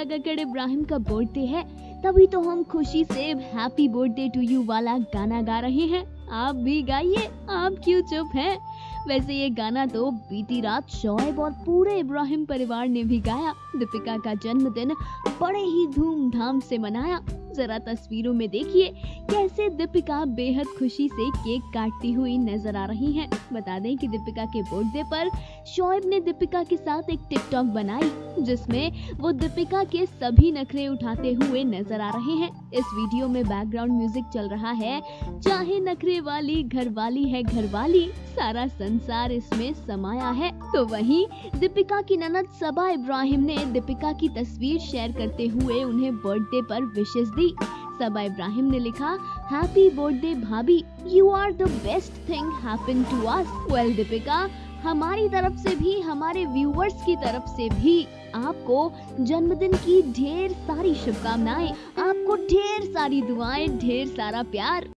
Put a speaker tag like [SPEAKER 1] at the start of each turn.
[SPEAKER 1] दीपिका कक्कड़ इब्राहिम का बर्थडे है, तभी तो हम खुशी से हैप्पी बर्थडे टू यू वाला गाना गा रहे हैं। आप भी गाइए, आप क्यों चुप हैं। वैसे ये गाना तो बीती रात शोएब और पूरे इब्राहिम परिवार ने भी गाया। दीपिका का जन्मदिन बड़े ही धूमधाम से मनाया। जरा तस्वीरों में देखिए कैसे दीपिका बेहद खुशी से केक काटती हुई नजर आ रही हैं। बता दें कि दीपिका के बर्थडे पर शोएब ने दीपिका के साथ एक टिकटॉक बनाई, जिसमें वो दीपिका के सभी नखरे उठाते हुए नजर आ रहे हैं। इस वीडियो में बैकग्राउंड म्यूजिक चल रहा है, चाहे नखरे वाली घरवाली है घरवाली, सारा संसार इसमें समाया है। तो वहीं दीपिका की ननद सबा इब्राहिम ने दीपिका की तस्वीर शेयर करते हुए उन्हें बर्थडे पर विशेस दी। सबा इब्राहिम ने लिखा, हैप्पी बर्थडे भाभी, you are the best thing happen to us. Well Deepika, हमारी तरफ से भी, हमारे व्यूअर्स की तरफ से भी आपको जन्मदिन की ढेर सारी शुभकामनाएं, आपको ढेर सारी दुआएं, ढेर सारा प्यार।